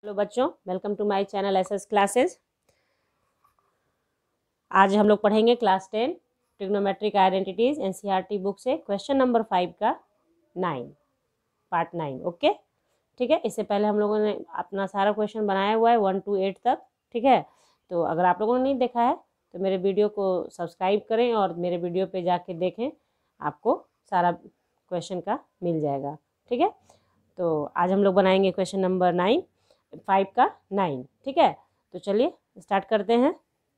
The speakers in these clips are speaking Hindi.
हेलो बच्चों, welcome to my channel SS classes. आज हम लोग पढ़ेंगे class 10 trigonometric identities NCERT book से क्वेश्चन नंबर 5 का 9 पार्ट 9। ओके, ठीक है। इससे पहले हम लोगों ने अपना सारा क्वेश्चन बनाया हुआ है 1 to 8 तक, ठीक है। तो अगर आप लोगों ने नहीं देखा है तो मेरे वीडियो को सब्सक्राइब करें और मेरे वीडियो पे जाके देखें, आपको सारा क्वेश्चन का मिल जाएगा, ठीक है। तो आज हम लोग बनाएंगे क्वेश्चन नंबर 5 का 9, ठीक है। तो चलिए स्टार्ट करते हैं।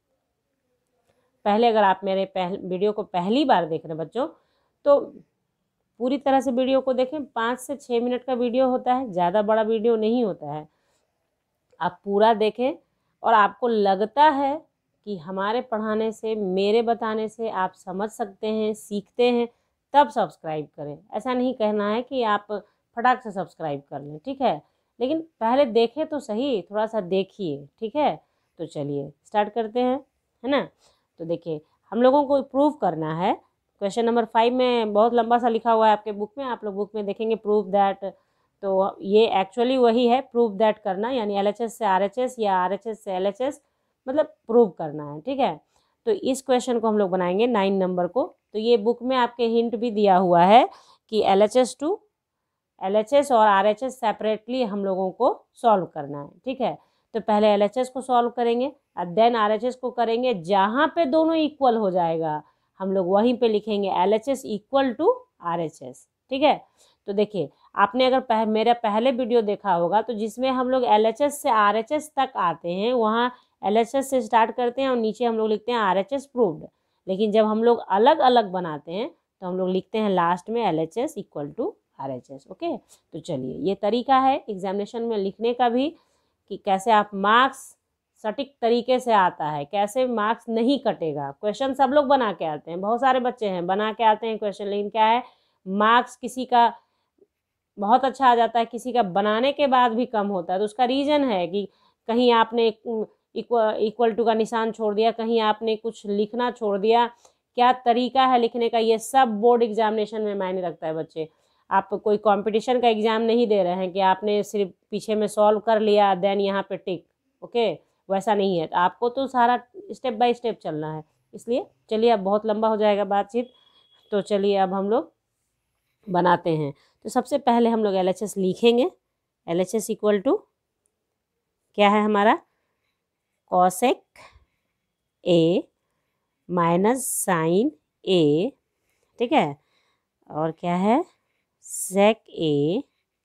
पहले अगर आप मेरे वीडियो को पहली बार देख रहे हैं बच्चों, तो पूरी तरह से वीडियो को देखें। 5 से 6 मिनट का वीडियो होता है, ज़्यादा बड़ा वीडियो नहीं होता है। आप पूरा देखें और आपको लगता है कि हमारे पढ़ाने से, मेरे बताने से आप समझ सकते हैं, सीखते हैं, तब सब्सक्राइब करें। ऐसा नहीं कहना है कि आप फटाक से सब्सक्राइब कर लें, ठीक है। लेकिन पहले देखें तो सही, थोड़ा सा देखिए, ठीक है। तो चलिए स्टार्ट करते हैं, है ना। तो देखिए, हम लोगों को प्रूव करना है। क्वेश्चन नंबर 5 में बहुत लंबा सा लिखा हुआ है आपके बुक में, आप लोग बुक में देखेंगे प्रूव दैट। तो ये एक्चुअली वही है, प्रूव दैट करना, यानी एलएचएस से आरएचएस या आरएचएस से एलएचएस, मतलब प्रूव करना है, ठीक है। तो इस क्वेश्चन को हम लोग बनाएंगे 9 नंबर को। तो ये बुक में आपके हिंट भी दिया हुआ है कि एलएचएस और आरएचएस सेपरेटली हम लोगों को सॉल्व करना है, ठीक है। तो पहले एलएचएस को सॉल्व करेंगे और देन आरएचएस को करेंगे। जहाँ पे दोनों इक्वल हो जाएगा हम लोग वहीं पे लिखेंगे एलएचएस इक्वल टू आरएचएस, ठीक है। तो देखिए, आपने अगर मेरा पहले वीडियो देखा होगा तो जिसमें हम लोग एलएचएस से आरएचएस तक आते हैं, वहाँ एलएचएस से स्टार्ट करते हैं और नीचे हम लोग लिखते हैं आरएचएस प्रूव्ड। लेकिन जब हम लोग अलग अलग बनाते हैं तो हम लोग लिखते हैं लास्ट में LHS equal to RHS. Okay, तो चलिए, ये तरीका है एग्जामिनेशन में लिखने का भी कि कैसे आप मार्क्स सटीक तरीके से आता है, कैसे मार्क्स नहीं कटेगा। क्वेश्चन सब लोग बना के आते हैं, बहुत सारे बच्चे हैं बना के आते हैं क्वेश्चन, लेकिन क्या है, मार्क्स किसी का बहुत अच्छा आ जाता है, किसी का बनाने के बाद भी कम होता है। तो उसका रीज़न है कि कहीं आपने इक्वल टू का निशान छोड़ दिया, कहीं आपने कुछ लिखना छोड़ दिया। क्या तरीका है लिखने का, ये सब बोर्ड एग्जामिनेशन में मायने रखता है बच्चे। आप कोई कंपटीशन का एग्ज़ाम नहीं दे रहे हैं कि आपने सिर्फ पीछे में सॉल्व कर लिया देन यहाँ पे टिक, ओके, वैसा नहीं है। तो आपको तो सारा स्टेप बाय स्टेप चलना है। इसलिए चलिए, अब बहुत लंबा हो जाएगा बातचीत, तो चलिए अब हम लोग बनाते हैं। तो सबसे पहले हम लोग एलएचएस लिखेंगे। एलएचएस इक्वल टू क्या है हमारा, cosec A minus sine A, ठीक है। और क्या है, sec A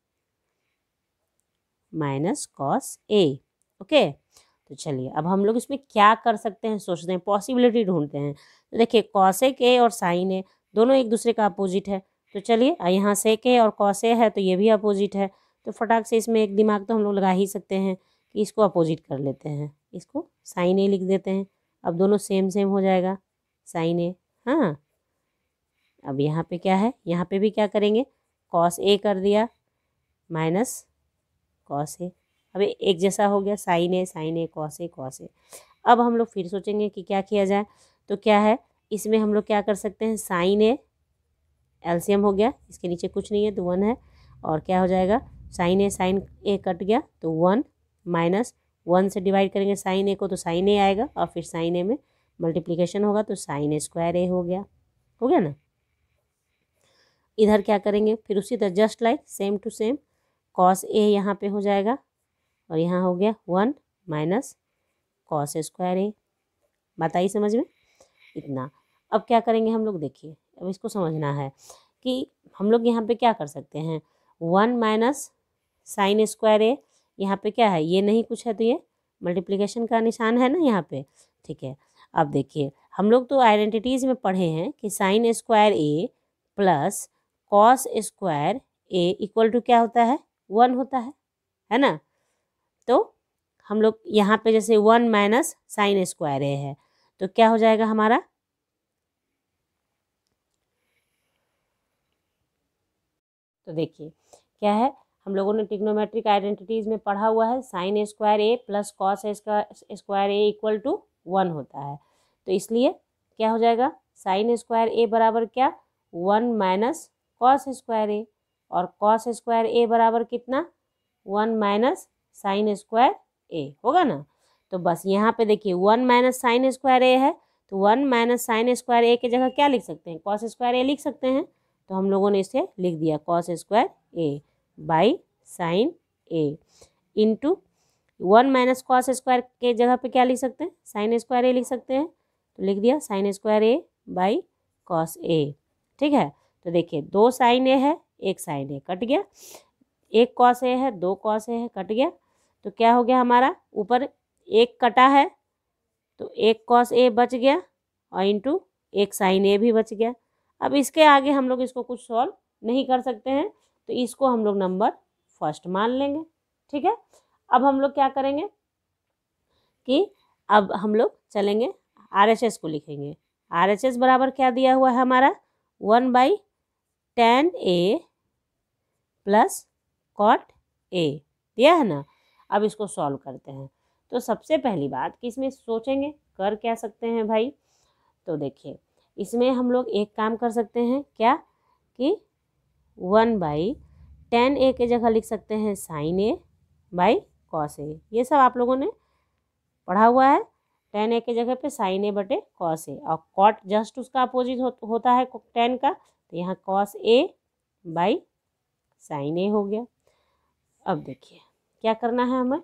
minus cos A. Okay, तो चलिए अब हम लोग इसमें क्या कर सकते हैं, सोचते हैं, पॉसिबिलिटी ढूंढते हैं। तो देखिए, कॉसेक ए और साइन ए दोनों एक दूसरे का अपोजिट है। तो चलिए, यहाँ सेक ए और कॉस ए है तो ये भी अपोजिट है। तो फटाक से इसमें एक दिमाग तो हम लोग लगा ही सकते हैं कि इसको अपोजिट कर लेते हैं, इसको साइन ए लिख देते हैं। अब दोनों सेम सेम हो जाएगा, साइन ए। हाँ, अब यहाँ पे क्या है, यहाँ पे भी क्या करेंगे, कॉस ए कर दिया माइनस कॉस ए। अब एक जैसा हो गया, साइन ए कॉस ए। अब हम लोग फिर सोचेंगे कि क्या किया जाए। तो क्या है, इसमें हम लोग क्या कर सकते हैं, साइन ए एलसीएम हो गया, इसके नीचे कुछ नहीं है तो 1 है। और क्या हो जाएगा, साइन ए कट गया तो 1 माइनस 1 से डिवाइड करेंगे साइन ए को तो साइन ए आएगा, और फिर साइन ए में मल्टीप्लिकेशन होगा तो साइन ए स्क्वायर ए हो गया ना। इधर क्या करेंगे, फिर उसी तरह just like same to same, cos A यहाँ पे हो जाएगा और यहाँ हो गया 1 माइनस कॉस स्क्वायर ए। बात आई समझ में, इतना। अब क्या करेंगे हम लोग, देखिए अब इसको समझना है कि हम लोग यहाँ पे क्या कर सकते हैं, 1 माइनस साइन स्क्वायर ए, यहाँ पे क्या है, ये नहीं कुछ है तो ये मल्टीप्लिकेशन का निशान है ना यहाँ पे, ठीक है। अब देखिए, हम लोग तो आइडेंटिटीज़ में पढ़े हैं कि sine square A plus cos square A equal to क्या होता है, 1 होता है ना। तो हम लोग यहाँ पे जैसे 1 माइनस साइन स्क्वायर ए है तो क्या हो जाएगा हमारा, तो देखिए क्या है, हम लोगों ने ट्रिग्नोमेट्रिक आइडेंटिटीज़ में पढ़ा हुआ है, sine square A plus cos square A equal to 1 होता है। तो इसलिए क्या हो जाएगा, साइन स्क्वायर ए बराबर क्या, 1 माइनस कॉस स्क्वायर ए, और कॉस स्क्वायर ए बराबर कितना, 1 माइनस साइन स्क्वायर ए होगा ना। तो बस यहाँ पे देखिए 1 माइनस साइन स्क्वायर ए है, तो 1 माइनस साइन स्क्वायर ए की जगह क्या लिख सकते हैं, कॉस स्क्वायर ए लिख सकते हैं। तो हम लोगों ने इसे लिख दिया cos square A by sine A into 1 minus cos square के जगह पे क्या लिख सकते हैं, साइन स्क्वायर ए लिख सकते हैं। तो लिख दिया sine square A by cos A. ठीक है, तो देखिए 2 साइन ए है, 1 साइन ए कट गया, 1 कॉस ए है, 2 कॉस ए है कट गया। तो क्या हो गया हमारा, ऊपर 1 कटा है तो 1 कॉस ए बच गया और इंटू 1 साइन ए भी बच गया। अब इसके आगे हम लोग इसको कुछ सॉल्व नहीं कर सकते हैं, तो इसको हम लोग नंबर फर्स्ट मान लेंगे। ठीक है, अब हम लोग क्या करेंगे कि अब हम लोग चलेंगे RHS को लिखेंगे। RHS बराबर क्या दिया हुआ है हमारा, 1/tan A plus cot A दिया है ना। अब इसको सॉल्व करते हैं। तो सबसे पहली बात कि इसमें सोचेंगे कर क्या सकते हैं भाई, तो देखिए इसमें हम लोग एक काम कर सकते हैं क्या कि 1/tan A के जगह लिख सकते हैं sine A by cos A. ये सब आप लोगों ने पढ़ा हुआ है, tan A के जगह पे साइन ए बटे कॉस ए, और कॉट जस्ट उसका अपोजिट होता है tan का, तो यहाँ cos A by sine A हो गया। अब देखिए क्या करना है हमें,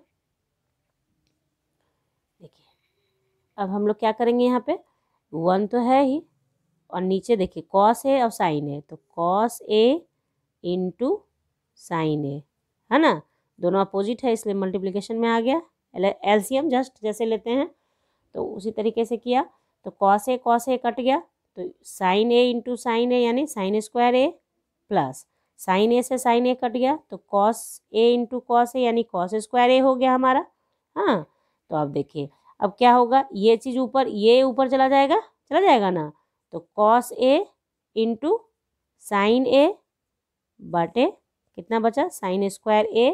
देखिए अब हम लोग क्या करेंगे, यहाँ पे 1 तो है ही और नीचे देखिए कॉस ए और साइन ए, तो cos A into sine A है ना, दोनों अपोजिट है इसलिए मल्टीप्लिकेशन में आ गया। एलसीएम जस्ट जैसे लेते हैं तो उसी तरीके से किया, तो कॉस ए कट गया, तो sine A into sine A यानी sine square A plus sine A से साइन ए कट गया, तो cos A into cos A यानी कॉस स्क्वायर ए हो गया हमारा। हाँ, तो अब देखिए अब क्या होगा, ये चीज़ ऊपर, ये ऊपर चला जाएगा ना, तो cos A into sine A बटे कितना बचा, sine square A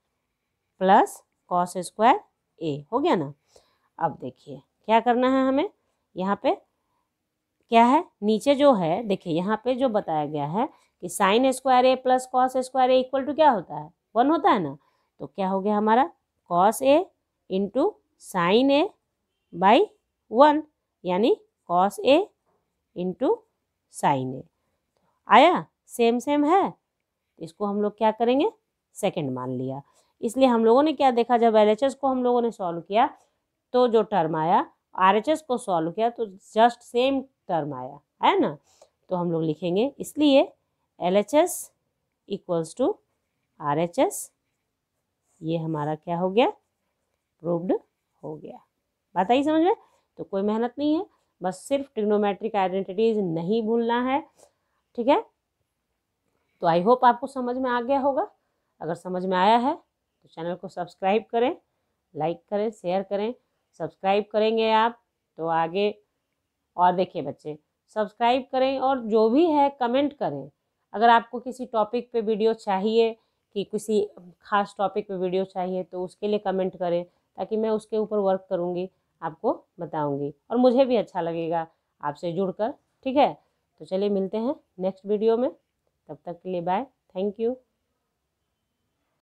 plus cos square A हो गया ना। अब देखिए क्या करना है हमें, यहाँ पे क्या है, नीचे जो है देखिए यहाँ पे जो बताया गया है कि sine square A plus cos square A equal to क्या होता है, 1 होता है ना। तो क्या हो गया हमारा, cos A into sine A by 1 यानी cos A into sine A आया, सेम सेम है। इसको हम लोग क्या करेंगे, सेकंड मान लिया। इसलिए हम लोगों ने क्या देखा, जब LHS को हम लोगों ने सॉल्व किया तो जो टर्म आया, RHS को सॉल्व किया तो जस्ट सेम टर्म आया है ना। तो हम लोग लिखेंगे इसलिए LHS इक्वल्स टू RHS, ये हमारा क्या हो गया, प्रूव्ड हो गया। बात आई समझ में। तो कोई मेहनत नहीं है, बस सिर्फ ट्रिग्नोमेट्रिक आइडेंटिटीज नहीं भूलना है। ठीक है, तो आई होप आपको समझ में आ गया होगा। अगर समझ में आया है तो चैनल को सब्सक्राइब करें, लाइक करें, शेयर करें। सब्सक्राइब करेंगे आप तो आगे, और देखिए बच्चे सब्सक्राइब करें और जो भी है कमेंट करें। अगर आपको किसी टॉपिक पे वीडियो चाहिए, कि किसी खास टॉपिक पे वीडियो चाहिए, तो उसके लिए कमेंट करें, ताकि मैं उसके ऊपर वर्क करूँगी, आपको बताऊँगी और मुझे भी अच्छा लगेगा आपसे जुड़कर। ठीक है, तो चलिए मिलते हैं नेक्स्ट वीडियो में, तब तक के लिए बाय, थैंक यू।